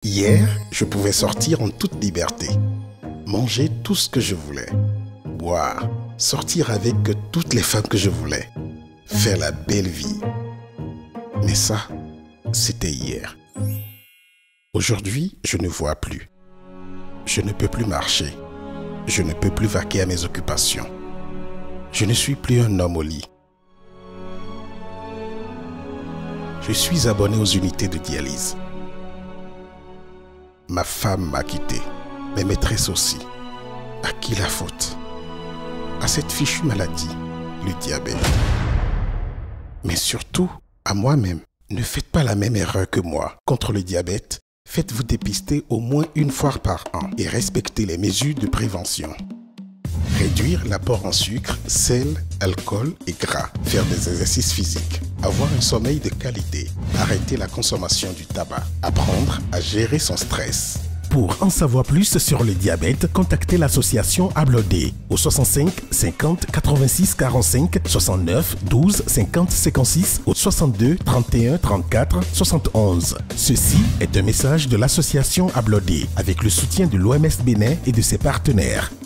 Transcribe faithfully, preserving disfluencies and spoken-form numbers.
Hier, je pouvais sortir en toute liberté, manger tout ce que je voulais, boire, sortir avec toutes les femmes que je voulais, faire la belle vie. Mais ça, c'était hier. Aujourd'hui, je ne vois plus. Je ne peux plus marcher. Je ne peux plus vaquer à mes occupations. Je ne suis plus un homme au lit. Je suis abonné aux unités de dialyse. Ma femme m'a quitté, mes maîtresses aussi. À qui la faute? À cette fichue maladie, le diabète. Mais surtout, à moi-même. Ne faites pas la même erreur que moi. Contre le diabète, faites-vous dépister au moins une fois par an et respectez les mesures de prévention. Réduire l'apport en sucre, sel, alcool et gras. Faire des exercices physiques. Avoir un sommeil de qualité. Arrêter la consommation du tabac. Apprendre à gérer son stress. Pour en savoir plus sur le diabète, contactez l'association Ablodé au soixante-cinq cinquante quatre-vingt-six quarante-cinq soixante-neuf douze cinquante cinquante-six au soixante-deux trente et un trente-quatre soixante et onze. Ceci est un message de l'association Ablodé avec le soutien de l'O M S Bénin et de ses partenaires.